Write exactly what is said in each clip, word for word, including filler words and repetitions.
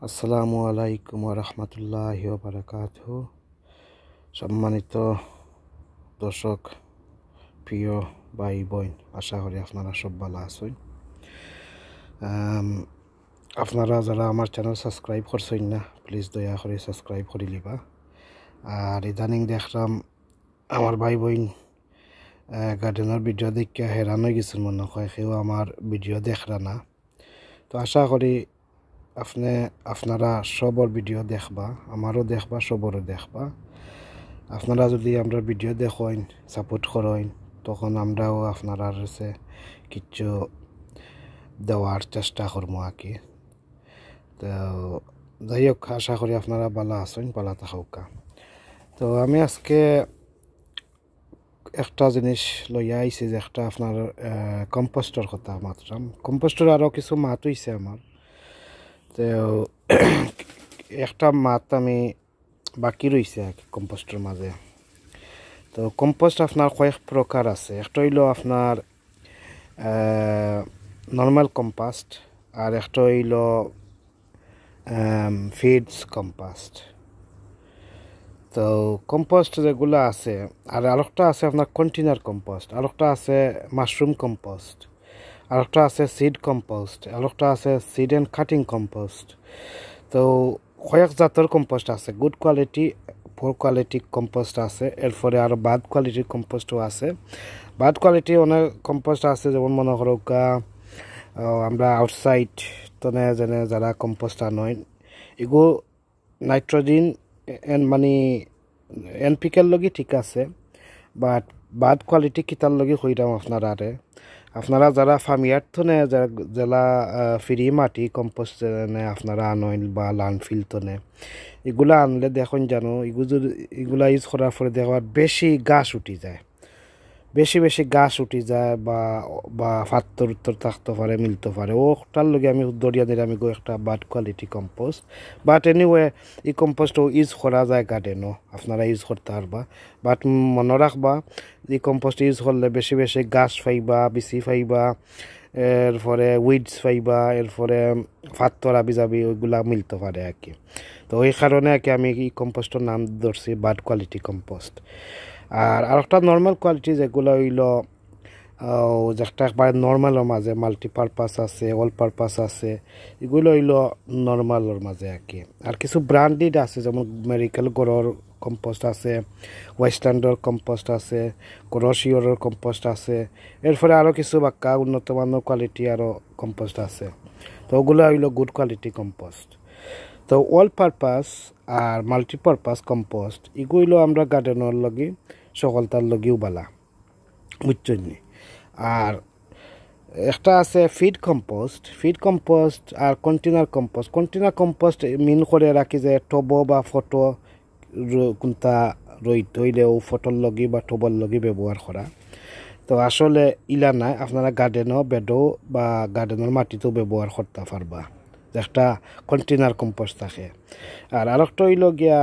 আসসালামু আলাইকুম ওয়া রাহমাতুল্লাহি ওয়া বারাকাতুহু। সম্মানিত দর্শক, প্রিয় ভাই বোন, আশা করি আপনারা সব ভালো আছেন। আপনারা যারা আমার চ্যানেল সাবস্ক্রাইব করছেন না, প্লিজ দয়া করে সাবস্ক্রাইব করে লিবা। আর ইদানিং দেখলাম আমার ভাই বোন গার্ডেনের ভিডিও দেখে হেরান হয়ে গেছেন, মনে হয় কেউ আমার ভিডিও দেখরা না। তো আশা করি আপনি আপনারা সবর ভিডিও দেখবা, আমারও দেখবা, সবরও দেখবা। আপনারা যদি আমরা ভিডিও দেখেন, সাপোর্ট করেন, তখন আমরাও আপনারা কাছে কিছু দেওয়ার চেষ্টা করবো আর কি। তো যাই হোক, আশা করি আপনারা ভালো আছেন, ভালো থাকুকা। তো আমি আজকে একটা জিনিস লইয়া আইছি, যে একটা আপনার কম্পোস্টর কথা মাত্রাম। কম্পোস্টর আরও কিছু মাত হইছে আমার। তো একটা মাত আমি বাকি রয়েছে কম্পোস্টের মাঝে। তো কম্পোস্ট আপনার কয়েক প্রকার আছে। একটা হইল আপনার নর্মাল কম্পোস্ট, আর একটা হইল ফিডস কম্পোস্ট। তো কম্পোস্ট যেগুলো আছে, আর আরেকটা আছে আপনার কন্টেনার কম্পোস্ট, আরেকটা আছে মাশরুম কম্পোস্ট, আরেকটা আছে সিড কম্পোস্ট, আরেকটা আছে সিড অ্যান্ড কাটিং কম্পোস্ট। তো কয়েক জাতের কম্পোস্ট আছে, good quality, poor quality compost আছে, এরপরে আরও বাদ কোয়ালিটির কম্পোস্টও আছে। বাদ কোয়ালিটি অনেক কম্পোস্ট আছে, যেমন মনে করো আমরা আউটসাইড তনে যেনে যারা কম্পোস্ট আনেন, এগুলো নাইট্রোজেন মানে এনপিকের লগে ঠিক আছে, বাট বাদ কোয়ালিটি কিতার লগে হইরাম আপনারা আরে আপনারা যারা ফার্মিয়ার তনে যারা ফ্রি মাটি কম্পোস্ট আপনারা আনেন বা ল্যান্ডফিল তনে, এগুলা আনলে দেখুন জানো, এগুলো এগুলা ইউজ করার পরে দেখবার বেশি গাছ উঠি যায়, বেশি বেশি গাছ উঠি যায়, বা বা ফাত্তর উত্তর থাকতে পারে, মিলতে পারে। ওটার লগে আমি দরিয়া দিলে আমি একটা bad quality compost. But anyway এই কম্পোস্টও ইউজ করা যায় গার্ডেনও, আপনারা ইউজ করতে পারবা। বাট মনে রাখবা, এই কম্পোস্ট ইউজ করলে বেশি বেশি গাছ পাইবা, বিচি পাইবা, এরপরে উইডস পাইবা, এরপরে ফাত্তর আবি যাবি ওইগুলা মিলতে পারে আর কি। তো ওই কারণে আর কি আমি এই কম্পোস্টের নাম ধরছি বাড কোয়ালিটি কম্পোস্ট। আর আরেকটা নর্মাল কোয়ালিটি যেগুলো হইল যেটা একবারে নর্মালের মাঝে মাল্টিপারপাস আছে, অল পারপাস আছে, এগুলো হইল নর্মালের মাঝে আর কি। আর কিছু ব্র্যান্ডেড আছে, যেমন মেডিকেল গড়ের কম্পোস্ট আছে, ওয়েস্টার্নডর কম্পোস্ট আছে, ক্রোশিওরের কম্পোস্ট আছে, এরপরে আরও কিছু বাক্কা উন্নত মানের কোয়ালিটি আরও কম্পোস্ট আছে। তো ওগুলো হইল গুড কোয়ালিটি কম্পোস্ট। তো অল পারপাস আর মাল্টিপারপাস কম্পোস্ট এগুলো আমরা গার্ডেনের লগে সকলতার লগেও বালা, বুঝছেন। আর একটা আছে ফিড কম্পোস্ট, ফিড কম্পোস্ট আর container compost. Container compost mean করে রাখি যে টব বা ফটো কোনটা রইত হইলেও ফটোর লগে বা টবর লগে ব্যবহার করা। তো আসলে ইলা নাই, আপনারা গার্ডেনও বেডও বা গার্ডেনের মাটিতেও ব্যবহার করতে পারবা, একটা কন্টেনার কম্পোস্ট থাকে। আর আরেকটা হইল গিয়া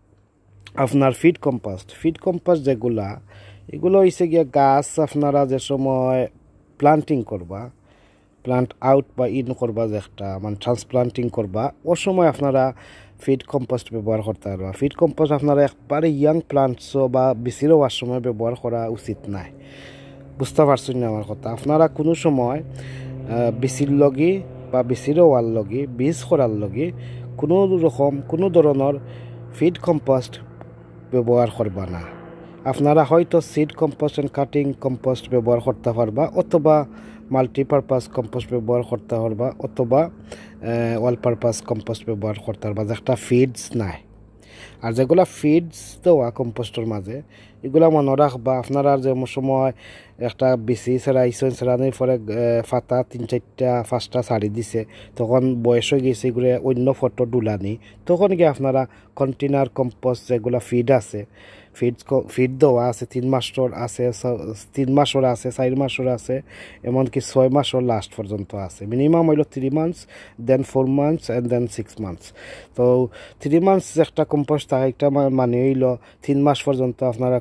আপনার ফিড কম্পোস্ট। ফিড কম্পোস্ট যেগুলা, এগুলো হইছে গিয়া গাছ আপনারা যে সময় প্লান্টিং করবা, প্লান্ট আউট বা ইন করবা, যে একটা মানে ট্রান্সপ্লান্টিং করবা, ও সময় আপনারা ফিড কম্পোস্ট ব্যবহার করতে পারবা। ফিড কম্পোস্ট আপনারা একবারে ইয়াং প্লান্টসও বা বিচিরও হওয়ার সময় ব্যবহার করা উচিত নাই, বুঝতে পারছেন না আমার কথা। আপনারা কোনো সময় বিচির লগি বা বিচিরও ওয়ার লগি বীজ করার লগি কোনো রকম কোনো ধরনের ফিড কম্পোস্ট ব্যবহার করবা না। আপনারা হয়তো seed compost and cutting compost ব্যবহার করতে পারবা, অথবা মাল্টিপারপাস কম্পোস্ট ব্যবহার করতে পারবা, অথবা অল পারপাস কম্পোস্ট ব্যবহার করতে পারবা, যেটা ফিডস নাই। আর যেগুলা ফিডস দেওয়া কম্পোস্টের মাঝে, এগুলা মনে রাখবা, আপনারা যে সময় একটা বিচি ছেড়াইছেন, ছেড়ানোর পরে ফাতা তিন চারটা পাঁচটা ছাড়ি দিছে, তখন বয়স হয়ে গেছে, এগুলো অন্য ফটো ডুলানি, তখন গিয়ে আপনারা কন্টেনার কম্পোস্ট যেগুলা ফিড আছে, ফিড ফিড দেওয়া আছে, তিন মাসর আছে, তিন মাসর আছে, চার মাসর আছে, এমনকি ছয় মাসর লাস্ট পর্যন্ত আছে। মিনিমাম হইল three months, then four months and then six months. তো থ্রি মান্থস একটা কম্পোস্ট থাকে, একটা মানে হইল তিন মাস পর্যন্ত আপনারা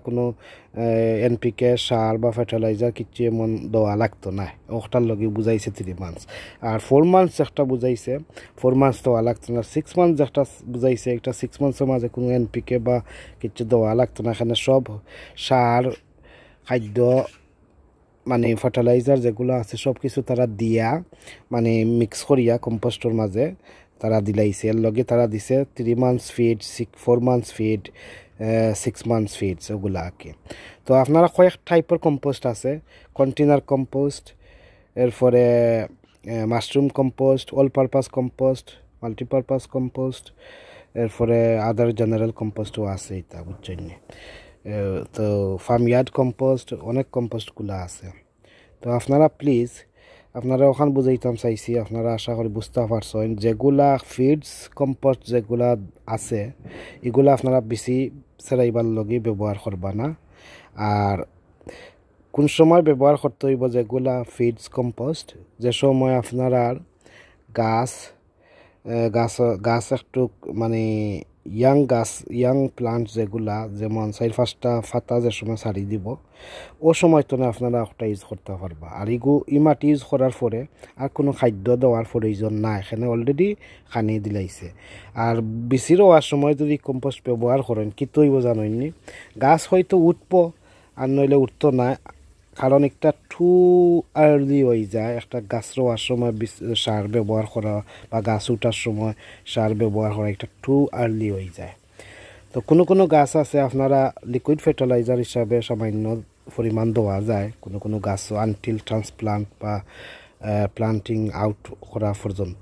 কোনো এনপিকে সার বা ফার্টিলাইজার কিছু এমন দেওয়া লাগতো না ওটার লগে বুঝাইছে থ্রি মান্থস আর ফোর মান্থস একটা বুঝাইছে ফোর মান্থস দেওয়া লাগতো না সিক্স মান্থস একটা বুঝাইছে একটা সিক্স মান্থসের মাঝে কোনো এনপিকে বা কিছু দেওয়া লাগতো না এখানে সব সার খাদ্য মানে ফার্টিলাইজার যেগুলো আছে সব কিছু তারা দিয়া মানে মিক্স করিয়া কম্পোস্টর মাঝে তারা দিলাইছে এর লগে তারা দিছে three months feed six four months feed six months feeds ওগুলা আর কি তো আপনারা কয়েক টাইপের কম্পোস্ট আছে কন্টেনার কম্পোস্ট এরপরে mushroom compost all purpose compost multipurpose compost এরপরে আদার জেনারেল কম্পোস্টও আছে এটা বুঝছেন তো ফার্মইয়ার্ড কম্পোস্ট অনেক কম্পোস্টগুলো আছে তো আপনারা প্লিজ আপনারা ওখান বুঝাইতাম চাইছি আপনারা আশা করি বুঝতে পারছেন যেগুলা ফিডস কম্পোস্ট যেগুলা আছে এগুলা আপনারা বেশি সেরাইবার লগে ব্যবহার করবা না আর কোন সময় ব্যবহার করতে হইব যেগুলা ফিডস কম্পোস্ট যে সময় আপনারা গাছ গাছ গাছ একটু মানে ইয়াং গাছ ইয়াং প্লান্ট যেগুলা যেমন চার পাঁচটা ফাতা যে সময় ছাড়ি দিব ও সময় তো না আপনারা একটা ইউজ করতে পারবা আর ইগু ই মাটি ইউজ করার পরে আর কোনো খাদ্য দেওয়ার প্রয়োজন না এখানে অলরেডি খানি দিলাইছে আর বেশি রোয়ার সময় যদি কম্পোস্ট ব্যবহার করেন কি তৈব জানেননি গাছ হয়তো উঠবো আর নইলে উঠতো না কারণ একটা টু আর্লি হয়ে যায় একটা গাছ রোয়ার সময় সার ব্যবহার করা বা গাছ উঠার সময় সার ব্যবহার করা একটা টু আর্লি হয়ে যায় তো কোনো কোনো গাছ আছে আপনারা লিকুইড ফার্টিলাইজার হিসাবে সামান্য পরিমাণ দেওয়া যায় কোনো কোনো গাছ আনটিল ট্রান্সপ্লান্ট বা প্লান্টিং আউট করা পর্যন্ত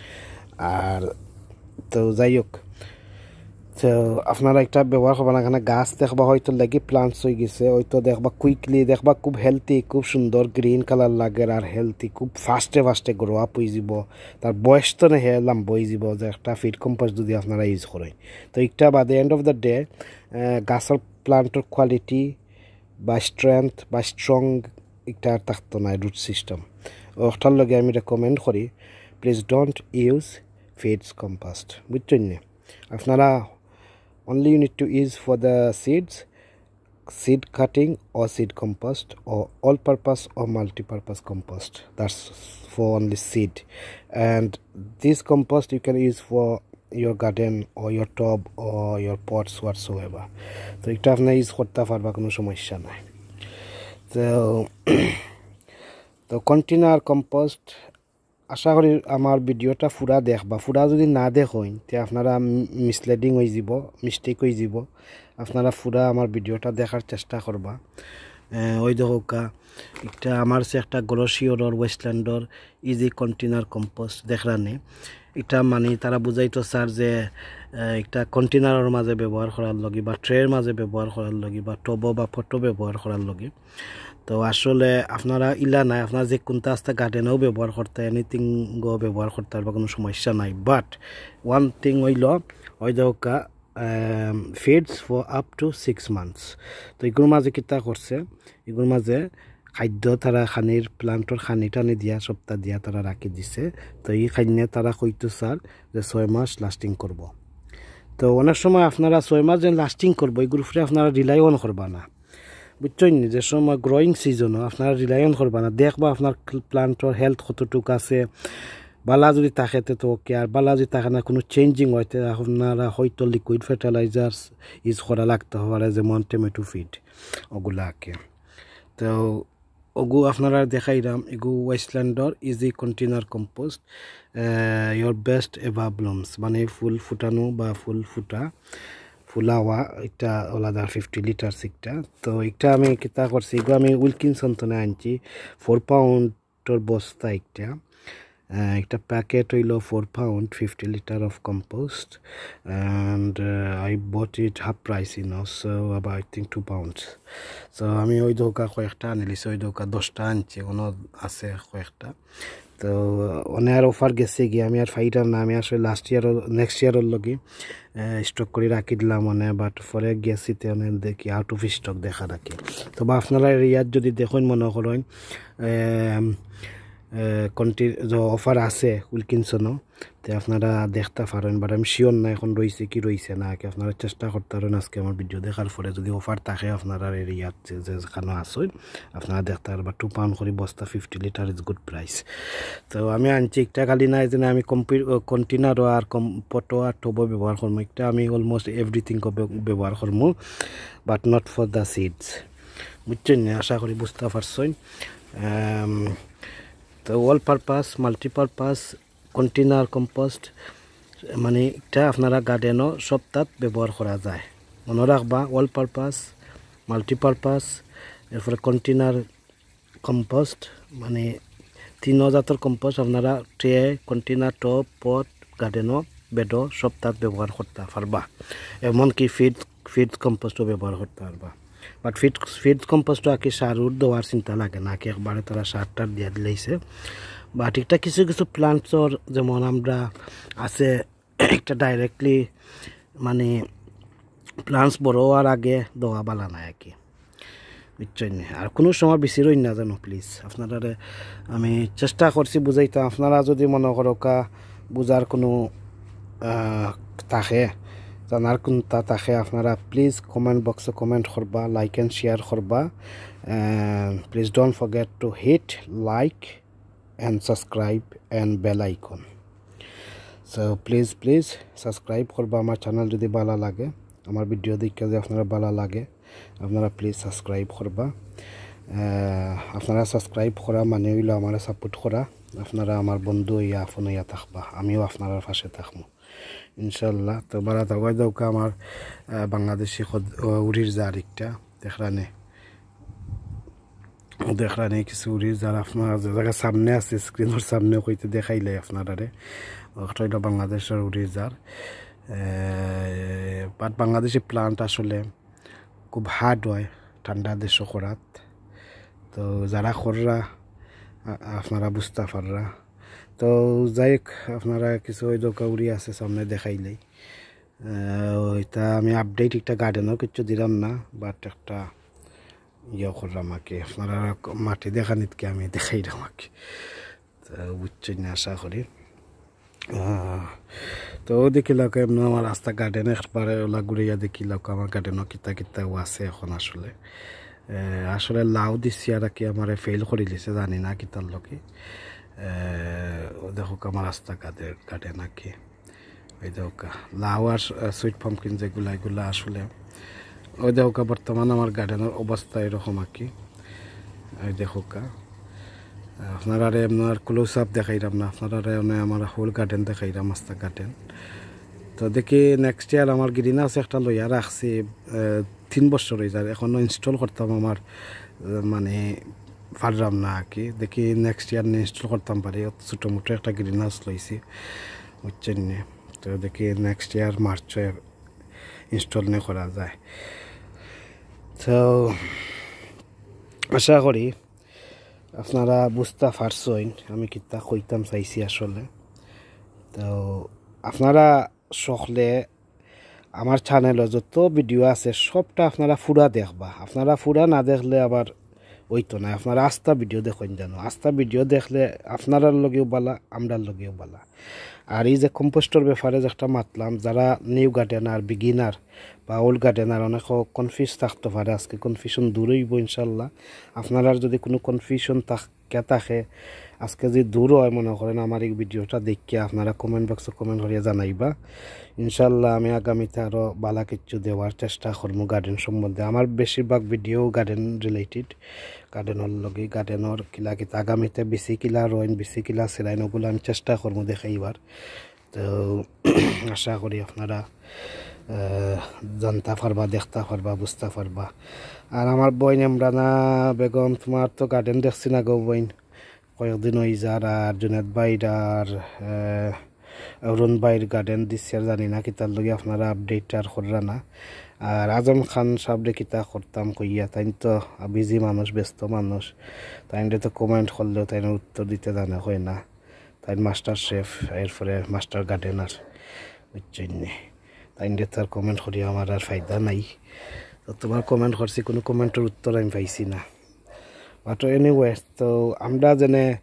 আর তো যাই হোক তো আপনারা একটা ব্যবহার করবেন এখানে গাছ দেখবা হয়তো লেগে প্লান্টস হয়ে গেছে হয়তো দেখবা কুইকলি দেখবা খুব হেলদি খুব সুন্দর গ্রিন কালার লাগে আর হেলদি খুব ফাস্টে ফাস্টে গ্রো আপ হয়ে যাব তার বয়স তো নেহে লম্বা হয়ে যাব যে একটা ফিড কম্পোস্ট যদি আপনারা ইউজ করেন তো একটা by the end of the day গাছের প্লান্টের কোয়ালিটি বা স্ট্রেংথ বা স্ট্রং একটা আর থাকতো না রুট সিস্টেম ওটার লগে আমি রেকমেন্ড করি please don't use feeds compost বুঝছেন না আপনারা only you need to use for the seeds seed cutting or seed compost or all purpose or multi-purpose compost that's for only seed and this compost you can use for your garden or your tub or your pots whatsoever so এটা আপনি use করতে পারবা কোনো সমস্যা নাই তো তো container compost আশা করি আমার ভিডিওটা পুরা দেখবা পুরা যদি না দেখেন তে আপনারা মিসলিডিং হয়ে যাব মিস্টেক হয়ে যাব আপনারা পুরা আমার ভিডিওটা দেখার চেষ্টা করবা ওই দেখা একটা আমার সে একটা গ্লোসিওর ওয়েস্টল্যান্ডর ইজি কন্টেনার কম্পোস্ট দেখরানে এটা মানে তারা বুঝাইতো স্যার যে একটা কন্টেনারের মাঝে ব্যবহার করার লগে বা ট্রের মাঝে ব্যবহার করার লগে বা টব বা ফটো ব্যবহার করার লগে তো আসলে আপনারা ইলা নাই আপনারা যে কোনটা আস্তে গার্ডেনেও ব্যবহার করতে এনিথিং গো ব্যবহার করতে পারবা কোনো সমস্যা নাই বাট ওয়ান থিং হইল ওই দেখা feeds for up to six months তো এগুলোর মাঝে কিতা করছে এগুলোর মাঝে খাদ্য তারা খানির প্লান্টর খানি টানি দিয়া সপ্তাহ দিয়া তারা রাখি দিছে তো এই খান্যে তারা কইতো স্যার যে ছয় মাস লাস্টিং করব তো অনেক সময় আপনারা ছয় মাস যে লাস্টিং করবো এই গ্রুপে আপনারা রিলাই অন করবা না বুঝছেন যে সময় গ্রোয়িং সিজনও আপনারা রিলাই অন করবা না দেখবা আপনার প্লান্টর হেলথ কতটুকু আছে বালা যদি থাকে তো ওকে আর বালা যদি থাকে না কোনো চেঞ্জিং হইতে আপনারা হয়তো লিকুইড ফার্টিলাইজার্স ইউজ করা লাগতে পারে যেমন টমেটো ফিড ওগুলাকে তো ওগু আপনারা দেখাইলাম এগু ওয়েস্টল্যান্ডর easy container compost your best ever blooms মানে ফুল ফুটানো বা ফুল ফুটা ফুলাওয়া এটা ওলাদা ফিফটি লিটার একটা তো এটা আমি কিতা করছি এগুলো আমি উইলকিনসন তো আনছি ফোর পাউন্ডর বস্তা একটা একটা প্যাকেট হইল four pound fifty litre of compost and I bought it half price in so আবার I think two pounds so আমি ওই দোকা কয়েকটা আনিলিছি ওই দোকা দশটা আনছি কোনো আছে কয়েকটা তো অনেক অফার গেছে গিয়ে আমি আর ফাইটার না আমি আসলে লাস্ট ইয়ার নেক্সট ইয়ারের লগে স্টক করে রাখি দিলাম মানে বাট পরে গেছিতে অনেক দেখি আউট অফ স্টক দেখা রাখি তো বা আপনারা ইয়ার যদি দেখুন মনে করেন কন্টিনিউ অফার আছে উইলকিনসনও তো আপনারা দেখতে পারেন, বাট আমি শিওর না এখন রয়েছে কি রয়েছে না, কি আপনারা চেষ্টা করতে পারেন আজকে আমার ভিডিও দেখার পরে যদি অফার থাকে আপনারা এরিয়াত যে যেখানে আসেন আপনারা দেখতে পারবেন। টু পাউন্ড করে বস্তা fifty litre is good price. তো আমি আনছি একটা খালি নাই যে আমি কম্পি কন্টেনারও আর কম্পটো আর টবও ব্যবহার করবো, একটা আমি অলমোস্ট এভরিথিং ব্যবহার করবো, but not for the seeds, বুঝছেন? আশা করি বুঝতে পারছেন। তো all purpose multipurpose container compost মানে এটা আপনারা গার্ডেনও সব তাত ব্যবহার করা যায়। মনে রাখবা অল পারপাস মাল্টিপারপাস এরপরে কন্টেনার কম্পোস্ট মানে তিন জাতের কম্পোস্ট আপনারা ট্রে কন্টেনার টপ পট গার্ডেনও বেডও সব তাত ব্যবহার করতে পারবা, এমনকি ফিড ফিড কম্পোস্টও ব্যবহার করতে পারবা। বাট ফিড ফিড কম্পোস্টও আর কি সার উঠ দেওয়ার চিন্তা লাগে না, কি একবারে তারা সার টার দিয়ে দিলেইছে। বাট একটা কিছু কিছু প্লান্টসর যেমন আমরা আছে একটা ডাইরেক্টলি মানে প্লান্টস বড় হওয়ার আগে দেওয়া বালা নাই আর কি, বুঝছেন? আর কোনো সময় বেশি রই না জানো প্লিজ, আপনারা আমি চেষ্টা করছি বুঝাইতাম, আপনারা যদি মনে করো কা বুঝার কোনো থাকে জানার কোনটা থাকে আপনারা প্লিজ কমেন্ট বক্সে কমেন্ট করবা, লাইক অ্যান্ড শেয়ার করবা, please don't forget to hit like and subscribe and bell icon. So please please subscribe করবা আমার চ্যানেল যদি ভালো লাগে, আমার ভিডিও দেখে যদি আপনারা ভালো লাগে আপনারা প্লিজ সাবস্ক্রাইব করবা। আপনারা সাবস্ক্রাইব করা মানে হইলো আমার সাপোর্ট করা, আপনারা আমার বন্ধু ইয়া ফোন ইয়া থাকবা, আমিও আপনার পাশে থাকবো ইনশাল্লাহ। তো বারা দাওয়া দৌকা আমার বাংলাদেশি উড়ির জার একটা দেখরানে দেখরানে কিছু উড়ির জার আপনার যে জায়গায় সামনে আছে স্ক্রিনের সামনে হইতে দেখাইলে আপনারারে একটা হইলো বাংলাদেশের উড়ির জার। বাট বাংলাদেশি প্লান্ট আসলে খুব হার্ড হয় ঠান্ডা দেশও করাত, তো যারা কররা আপনারা বুঝতে পাররা। তো যাই হোক আপনারা কিছু ওই দৌকাউরি আছে সামনে দেখাইলেই, ওইটা আমি আপডেট একটা গার্ডেনও কিছু দিলাম না, বাট একটা ইয়ে করলাম আর কি আপনারা মাটি দেখানিতকে আমি দেখাইলাম আর কি, তো বুঝছেন না আশা করি। তো দেখিলাম এমন আমার রাস্তা গার্ডেনে একবারে ওলা ঘুরিয়া দেখিলাম আমার গার্ডেনও কিতা কিতাও আছে এখন। আসলে আসলে লাউ দিচ্ছি আর কি আমার ফেল করে দিছে জানি না কিতার লোকে। দেখো আমার রাস্তা গার্ডেন গার্ডেন আর কি, ওই দেখো লাউ আর সুইট পাম্পকিন যেগুলো এগুলো আসলে ওই দেখো বর্তমান আমার গার্ডেনের অবস্থা এরকম আর কি। ওই দেখো আপনারা আপনার ক্লোজ আপ দেখাইলাম না, আপনারা আমার হোল গার্ডেন দেখাইলাম রাস্তা গার্ডেন। তো দেখি নেক্সট ইয়ার আমার গ্রিন হাউস একটা লইয়া রাখছি তিন বছর হয়ে যায়, এখনও ইনস্টল করতাম আমার মানে পারলাম না আর কি, দেখি নেক্সট ইয়ার ইনস্টল করতাম পারি। ছোটো মোটো একটা গ্রিন হাউস লইছি বুঝছেন না, তো দেখি নেক্সট ইয়ার মার্চে ইনস্টল নিয়ে করা যায়। তো আশা করি আপনারা বুঝতে পারছেন আমি কিতা কইতাম চাইছি আসলে। তো আপনারা সকলে আমার চ্যানেলে যত ভিডিও আছে সবটা আপনারা ফুরা দেখবা, আপনারা ফুরা না দেখলে আবার ওইতো না, আপনারা আস্থা ভিডিও দেখেন জানো, আস্থা ভিডিও দেখলে আপনারার লগেও বালা আমরার লগেও বালা। আর এই যে কম্পোস্টর ব্যাপারে যে একটা মাতলাম, যারা নিউ গার্ডেনার বিগিনার বা ওল্ড গার্ডেনার অনেক কনফিউজ থাকতে পারে, আজকে কনফিউশন দূর হইব ইনশাল্লাহ। আপনারা যদি কোনো কনফিউশন থাকে থাকে আজকে যদি দূর হয় মনে করেন আমার এই ভিডিওটা দেখিয়া আপনারা কমেন্ট বক্সে কমেন্ট করিয়া জানাইবা, ইনশাল্লাহ আমি আগামীতে আরও বালা কিছু দেওয়ার চেষ্টা করবো গার্ডেন সম্বন্ধে। আমার বেশিরভাগ ভিডিও গার্ডেন রিলেটেড, গার্ডেনের লগে গার্ডেনের কিলা কিতা আগামীতে বেশি কিলা রইন বেশি কিলা সেলাইন ওগুলো আমি চেষ্টা করবো দেখাইবার। তো আশা করি আপনারা জানতে পারবা দেখতে পারবা বুঝতে পারবা। আর আমার বইন ইমরানা বেগম তোমার তো গার্ডেন দেখছি না গো বইন, কয়েকদিন ওই যার আর জুনেদ বাইর আর অরুণ বাইর গার্ডেন দিচ্ছে আর জানি না কিতার লগে আপনারা আপডেট আর কররা না। আর আজম খান সাবরে কিতা করতাম কইয়া, তাই তো বিজি মানুষ ব্যস্ত মানুষ, তাই তো কমেন্ট করলেও তাই উত্তর দিতে জানা হয় না, তাই মাস্টার শেফ এরপরে মাস্টার গার্ডেনার বুঝছেন, তাই তো আর কমেন্ট করি আমার আর ফায়দা নাই। তো তোমার কমেন্ট করছি কোনো কমেন্টের উত্তর আমি পাইছি না। বাট এনিওয়ে তো আমরা যেনে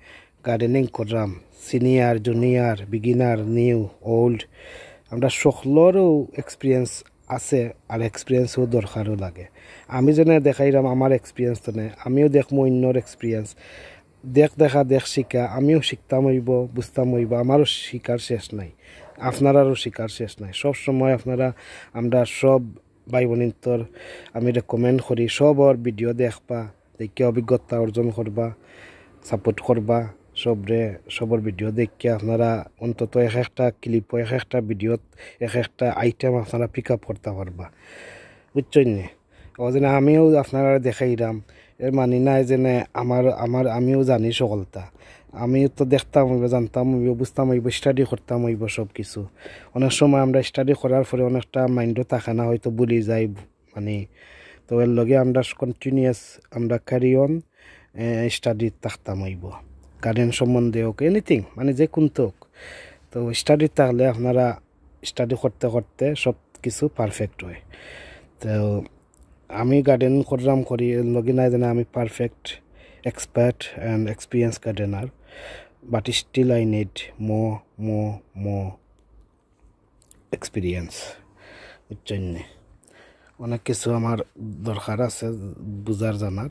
গার্ডেনিং করলাম, senior junior beginner new old, আমরা সকলেরও এক্সপিরিয়েন্স আছে আর এক্সপিরিয়েন্সও দরকারও লাগে। আমি যেন দেখাইলাম আমার এক্সপিরিয়েন্স তো নেই, আমিও দেখবো অন্যর এক্সপিরিয়েন্স, দেখ দেখা দেখ শিখা, আমিও শিখতাম হইব বুঝতাম হইব, আমারও শিকার শেষ নাই, আপনারারও শিকার শেষ নাই। সব সময় আপনারা আমরা সব ভাই বোনিন্তর আমি রেকমেন্ড করি সবর ভিডিও দেখবা, দেখে অভিজ্ঞতা অর্জন করবা, সাপোর্ট করবা সবরে, সবর ভিডিও দেখে আপনারা অন্তত এক একটা ক্লিপ এক একটা ভিডিওত এক একটা আইটেম আপনারা পিক আপ করতে পারবা, বুঝছেন নি? ও যেন আমিও আপনারা দেখাইলাম এর মানি নাই যেন আমার আমার আমিও জানি সকলটা, আমিও তো দেখতাম হইব জানতাম হইব বুঝতাম হইব স্টাডি করতাম হইব সব কিছু। অনেক সময় আমরা স্টাডি করার পরে অনেকটা মাইন্ডও থাকে না, হয়তো ভুলি যাই মানে, তো এর লগে আমরা কন্টিনিউয়াস আমরা ক্যারি অন স্টাডি থাকতাম হইব, গার্ডেন সম্বন্ধে হোক এনিথিং মানে যে কোনটা হোক। তো স্টাডি থাকলে আপনারা স্টাডি করতে করতে সব কিছু পারফেক্ট হয়। তো আমি গার্ডেন করলাম করি এর লগে নাই যেন আমি perfect expert and experience gardener, but still I need more more more experience, বুঝছেন নি? অনেক কিছু আমার দরকার আছে বুঝার জানার।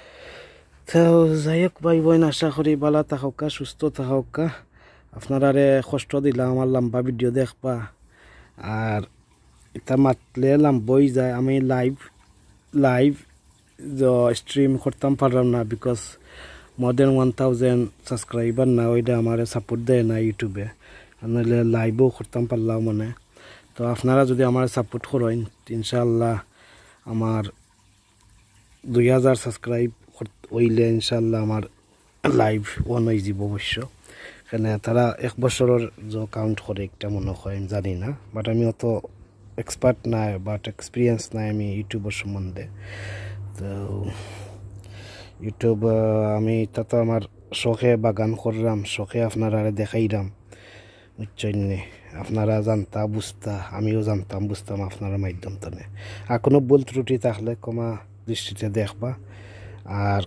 তো যাই হোক ভাই বোন, আশা করি ভালো থাকা সুস্থ থাকা, আপনারা কষ্ট দিলাম আমার লম্বা ভিডিও দেখবা, আর এটা মাতলে লম্বই যায়, আমি লাইভ লাইভ স্ট্রিম করতাম পারলাম না because more than one thousand subscriber না, ওইটা আমার সাপোর্ট দেয় না ইউটিউবে, নাহলে লাইভও করতাম পারলাম মানে। তো আপনারা যদি আমার সাপোর্ট করেন ইনশাল্লাহ আমার দুই হাজার সাবস্ক্রাইব হইলে ইনশাল্লাহ আমার লাইভ অন হয়ে যাব অবশ্য, এখানে তারা এক বছরের যে কাউন্ট করে একটা মনে হয় আমি জানি না, বাট আমি অত এক্সপার্ট নাই বাট এক্সপিরিয়েন্স নাই আমি ইউটিউবের সম্বন্ধে। তো ইউটিউব আমি তা তো আমার শখে বাগান করলাম, শখে আপনারা দেখাইলাম, বুঝছেন নি? আপনারা জানতা বুঝতা, আমিও জানতাম বুঝতাম আপনারা মাধ্যম তনে। আর কোনো ভুল ত্রুটি থাকলে ক্ষমা দৃষ্টিতে দেখবা, আর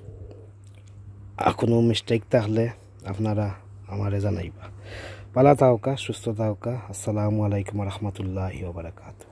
কোনো মিস্টেক থাকলে আপনারা আমারে জানাইবা। ভালো থাকা সুস্থ থাকা। আসসালামু আলাইকুম রহমতুল্লাহি ওয়া বারাকাতুহু।